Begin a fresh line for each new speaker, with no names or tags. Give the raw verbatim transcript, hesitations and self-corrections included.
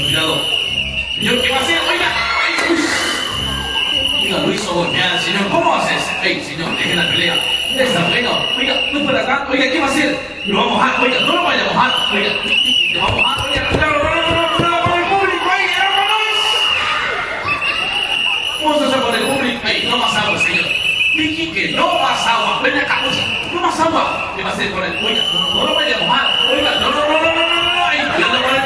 cuidado. Señor, ¿qué va a hacer? Oiga. Oiga, lo hizo golpear, señor. ¿Cómo hace ese? Ey, señor, deje la pelea. Está bueno. Oiga, no para acá. Oiga, ¿qué va a hacer? Lo va a mojar. Oiga, no lo vaya a mojar. Oiga, lo va a mojar. Oiga, claro, no, no, no, no, no, con el público ahí, hermanos. ¿Cómo se hace con el público? Ey, no más agua, señor. Dije que no más agua. Ven acá, oiga, no más agua. ¿Qué va a hacer con el? Oiga, no, no lo vaya a mojar. Oiga, no, no, no, no, no, no, no. Ey, cuidado con el